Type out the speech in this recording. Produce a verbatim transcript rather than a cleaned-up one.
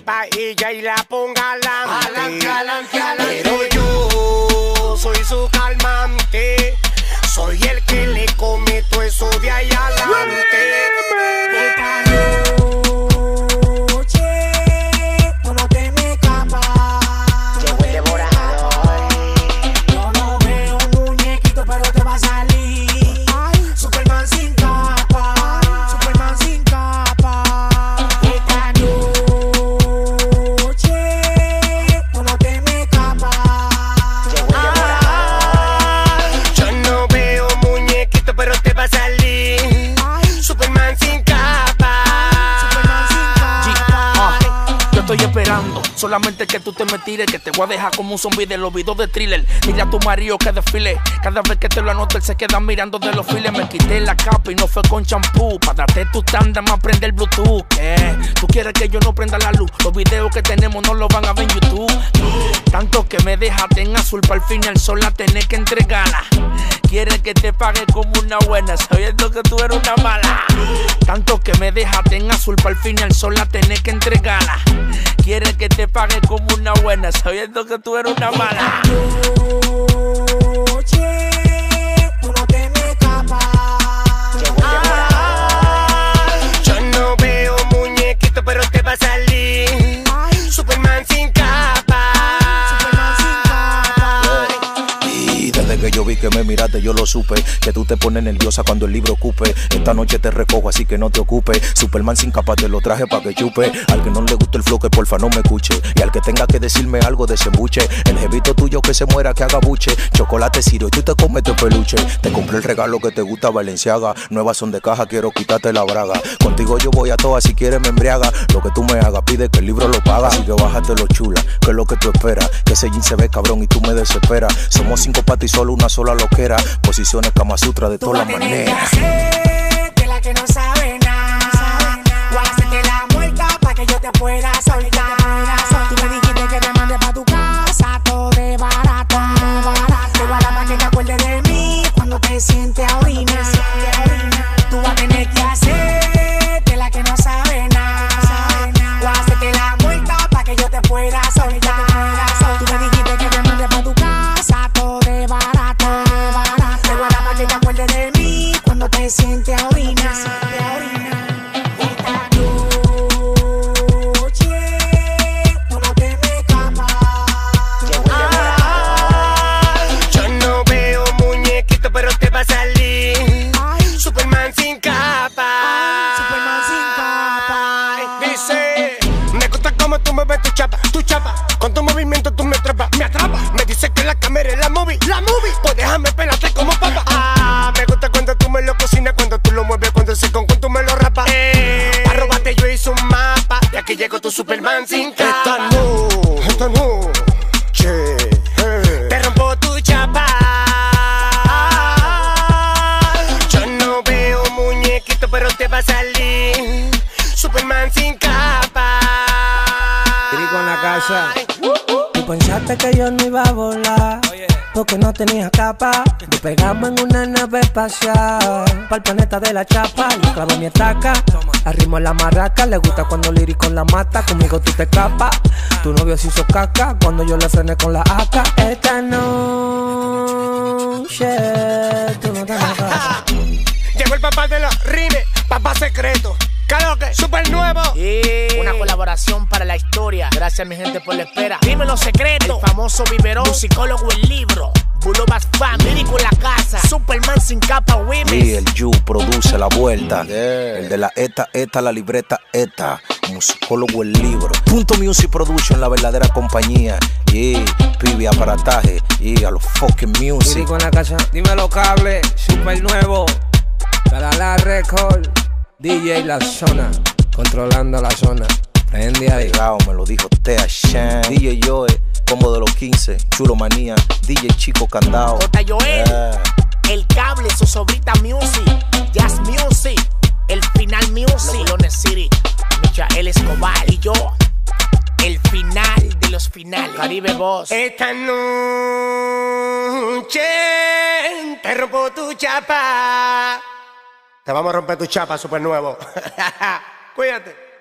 pa' ella y la ponga adelante. Adelante, adelante, adelante. Pero yo soy su calmante, soy el que le come todo eso de ahí adelante. Esta noche, tú no te me escapas. Llegó el devorador. Yo no veo un muñequito, pero te va a salir. Superman sin capa, Superman sin capa. Esta noche, tú no te me escapas. Llegó el devorador. Yo no veo muñequito, pero te va a salir. Superman sin capa. Superman sin capa. Yo estoy esperando solamente que tú te me tires, que te voy a dejar como un zombie de los videos de thriller. Dile a tu marido que desfile, cada vez que te lo anoto él se queda mirando de los files. Me quité la capa y no fue con champú, para darte tu tanda más prende el bluetooth. ¿Qué? ¿Tú quieres que yo no prenda la luz? Los videos que tenemos no los van a ver en YouTube. Tanto que me dejaste en azul, para el final sola tenés que entregarla. Quieres que te pague como una buena, sabiendo que tú eres una mala. Tanto que me dejaste en azul, para el final sola tenés que entregarla. Quieres que te pague como una buena, sabiendo que tú eres una mala. Noche, tú no te me escapas. Llegó el devorador. Yo no veo muñequito, pero te va a salir. Superman sin capa. Superman sin capa. Y desde que yo vi que me miraste yo lo supe, que tú te pones nerviosa cuando el libro ocupe. Esta noche te recojo así que no te ocupes. Superman sin capa te lo traje pa' que chupe. Al que no le guste el flow que porfa no me escuche, y al que tenga que decirme algo de ese embuche. El jevito tuyo que se muera que haga buche. Chocolate Ciro y tú te comes tu peluche. Te compré el regalo que te gusta Valenciaga. Nuevas son de caja, quiero quitarte la braga. Contigo yo voy a todas, si quieres me embriaga. Lo que tú me hagas pide que el libro lo paga. Así que bájate lo chula, que es lo que tú esperas. Que ese jean se ve cabrón y tú me desesperas. Somos cinco patas y solo una sola loquera. Posiciones Kama Sutra de Tú todas vas a las tener que maneras. hacerte la que no sabe nada. O hacerte la muerta pa' que yo te pueda soltar. Tú me dijiste que te mande pa' tu casa, todo de barato. Te guarda pa' que te acuerdes de mí cuando te sientes a orinar. Tú vas a tener que hacerte la que no sabe nada. O hacerte la muerta pa' que yo te pueda soltar. Tú me dijiste que te mande pa' tu casa, todo de barato. Te guarda pa' que te acuerdes de mí cuando te sientes a orinar. Esta noche, tú no te me escapas. Llegó el devorador. Yo no veo muñequito, pero te va a salir. Superman sin capa. Superman sin capa. Dice, me gusta como tú me ves tu chapa, tu chapa. Con tu movimiento tú me atrapas, me atrapas. Me dice que la cámara es la movie, la movie. Pues déjame pelarte como papa. Ah, me gusta cuando tú me lo cocinas, cuando tú lo mueves, cuando ese con tú me lo rapas. Eh, para robarte yo hice un mapa, y aquí llegó tu Superman sin capa. Esta no, esta no, che, eh. Te rompo tu chapa. Yo no veo muñequito, pero te va a salir. Superman sin capa. Rico en la casa. Tú pensaste que yo no iba a volar, porque no tenía capa. Despegamos en una nave espacial pa'l planeta de la chapa. Le clavo mi estaca, arrimo en la marraca. Le gusta cuando lírico la mata, conmigo tú te escapas. Tu novio se hizo caca cuando yo le frené con la A K. Esta noche, tú no te me escapas. Llegó el papá de los rimes, papá secreto. Karaoke, super nuevo. Yeah. Una colaboración para la historia. Gracias mi gente por la espera. Dime los secretos. El famoso biberón, musicólogo el libro. Bulobas Fan, lírico en la casa. Superman sin capa, women. Y el Yu produce la vuelta. Yeah. El de la ETA, ETA, la libreta ETA. Musicólogo el libro. Punto Music Production, la verdadera compañía. Y yeah. Pibi aparataje. Y yeah. A los fucking music. Rico en la casa. Dímelo cable, super nuevo. Talala Record. D J La Zona, controlando la zona. Prende ahí. Pegado, me lo dijo Tea Shan. D J Joe, combo de los quince. Chulo Manía. D J Chico Candao. J. Joel. Yeah. El cable, su sobrita Music. Jazz Music. El final Music. Los Bulones City. Michael Escobar y yo. El final de los finales. Caribe Boss. Esta noche te rompo tu chapa. Te vamos a romper tu chapa, super nuevo. Cuídate.